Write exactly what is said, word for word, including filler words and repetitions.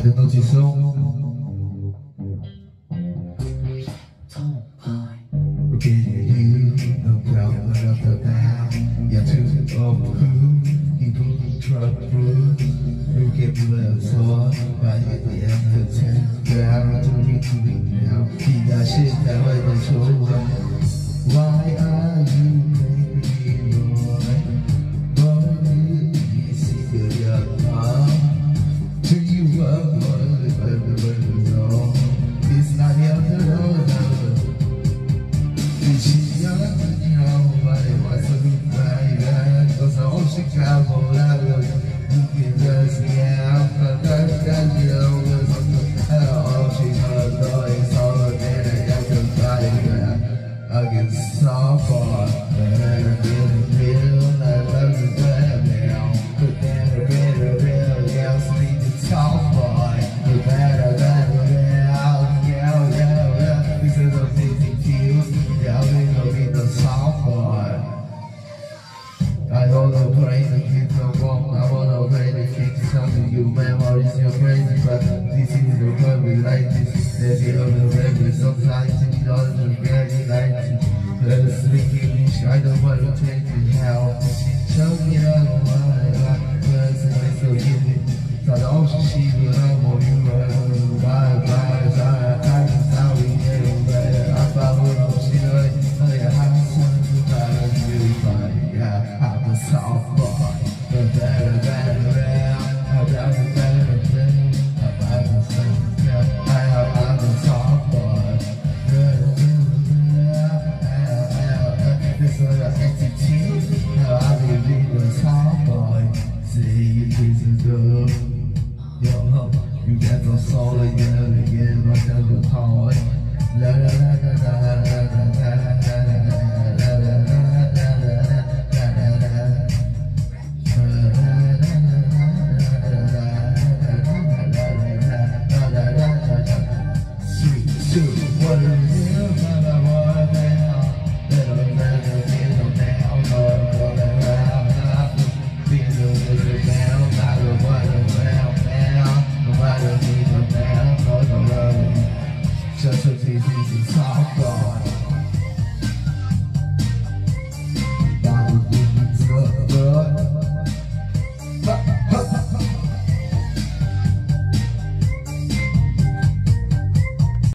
don't know this song. Okay, you no problem of the bad. You're too of who you put trouble. You get love so by the end of the ten. Down to me to me now. He got shit that way the show. Why are you making me boy? Boy, you see your mom. Do you love me? It's not the other road. She's young, you know, but it was a good night. Because I hope she traveled out of you can just yeah, but that's that, you know, oh, she's a noise, all the day, I can fight it. I get so far, and I get real, I love you better now. But then I get a real, yeah, sleep the top boy. You better, better, yeah, yeah, yeah, yeah. This is a fifty kills, yeah, I'm gonna be the soft boy. I wanna play the kids no wrong, I wanna play the kids something you memories you're crazy, but this is the club we like this. There's the other record, sometimes you don't really like it. Let us speak English, I don't want to change it how. Show me that one, because it's so easy. So the ocean she will know you are wild, wild, I can tell we get it better. I found what she doing, I have something that is really fine, yeah. I'm a soft boy, but better, better, better. I'm better, better, better. I'm better, better, better. I have, I'm a soft boy. Better, better, better. This is an entity. Now I believe in a soft boy. Say you this is good. Yo, you got no soul again, again, like a toy. La la la la la la.